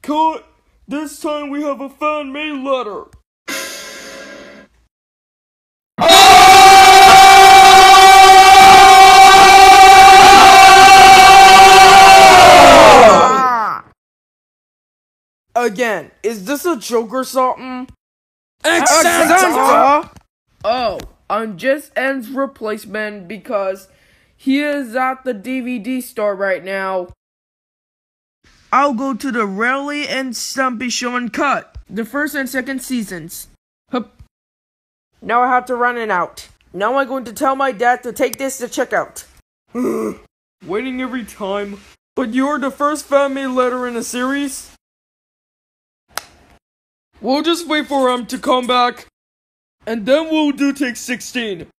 Cut! This time we have a fan-made letter. Again, is this a joke or something? Execta! Oh, I'm just N's replacement because he is at the DVD store right now. I'll go to the Rally and Stumpy show and cut the first and second seasons. Hup. Now I have to run it out. Now I'm going to tell my dad to take this to checkout. Waiting every time. But you're the first fan-made letter in the series? We'll just wait for him to come back, and then we'll do take 16.